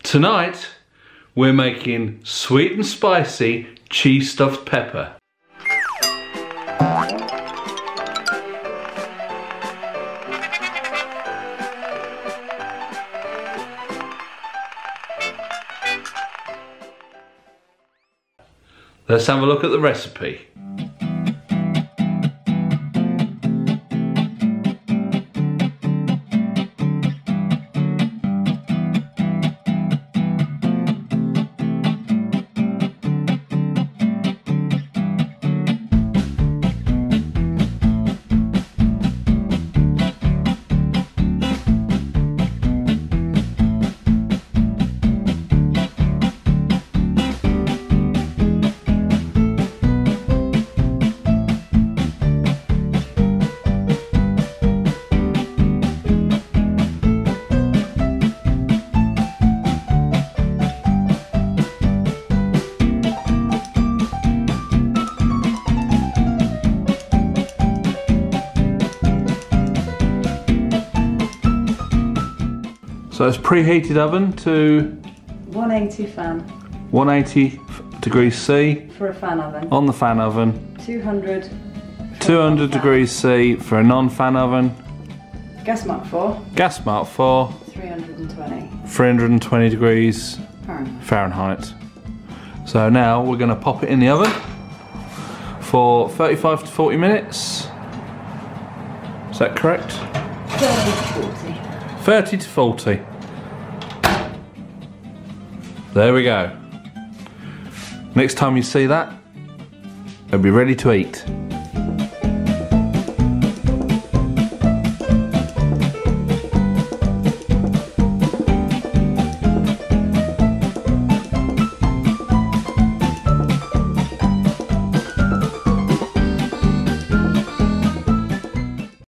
Tonight, we're making sweet and spicy cheese stuffed pepper. Let's have a look at the recipe. So it's preheated oven to 180 fan 180 degrees C for a fan oven. on the fan oven. 200 degrees C for a non-fan oven. Gas mark 4. Gas mark 4. 320 degrees Fahrenheit. So now we're going to pop it in the oven for 35 to 40 minutes. Is that correct? 30 to 40. 30 to 40. There we go. Next time you see that, it'll be ready to eat.